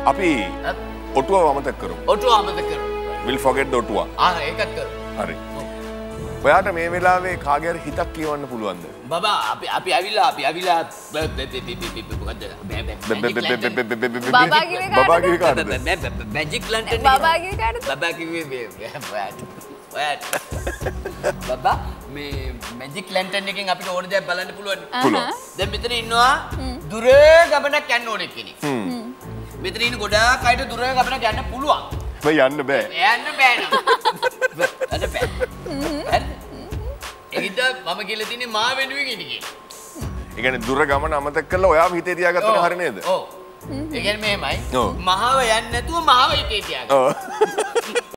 අපි ඔටුව අමතක කරමු. ඔටුව අමතක කරමු. We'll forget the ඔටුව. ඒකත් කරමු. හරි. ඔයාට මේ වෙලාවේ කාගේ හරි හිතක් කියවන්න පුළුවන්ද? බබා අපි ඇවිල්ලා බබා කිව්වේ කාටද? මැජික් ලන්ටන් බබා කිව්වේ කාටද? බබා කිව්වේ ඔයාට. බබා මේ මැජික් ලැන්ටන් එකෙන් අපිට ඕන දෙයක් බලන්න පුළුවන්. පුළුවන්. දැන් මෙතන ඉන්නවා දුර ගමනක් යන්න ඕන කෙනෙක්. මෙතන ඉන්න ගොඩාක් අයට දුර ගමනක් යන්න පුළුවන්. බෑ යන්න බෑ. යන්න බෑ නම. අද බෑ. හරිද? ඒකිට මම කියලා තින්නේ මා වෙනුවෙන් ඉන්නේ කියලා. ඒ කියන්නේ දුර ගමන අමතක කරලා ඔයාම හිතේ තියාගත්තම හරි නේද? ඔව්. ඒ කියන්නේ මෙහෙමයි. ඔව්. මහව යන්නේ නැතුව මහව හිතේ තියාගන්න. ඔව්.